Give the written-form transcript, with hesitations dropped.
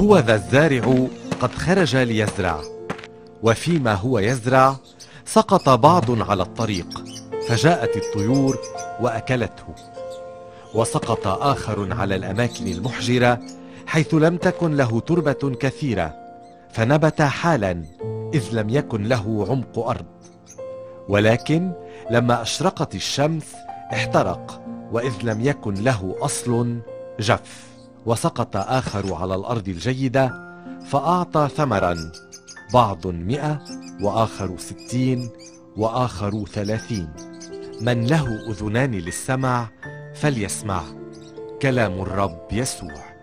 هو ذا الزارع قد خرج ليزرع، وفيما هو يزرع سقط بعض على الطريق، فجاءت الطيور وأكلته. وسقط آخر على الأماكن المحجرة حيث لم تكن له تربة كثيرة، فنبت حالا إذ لم يكن له عمق أرض. ولكن لما أشرقت الشمس احترق، وإذ لم يكن له أصل جف. وسقط آخر على الأرض الجيدة فأعطى ثمرا، بعض 100 وآخر 60 وآخر 30. من له أذنان للسمع فليسمع. كلام الرب يسوع.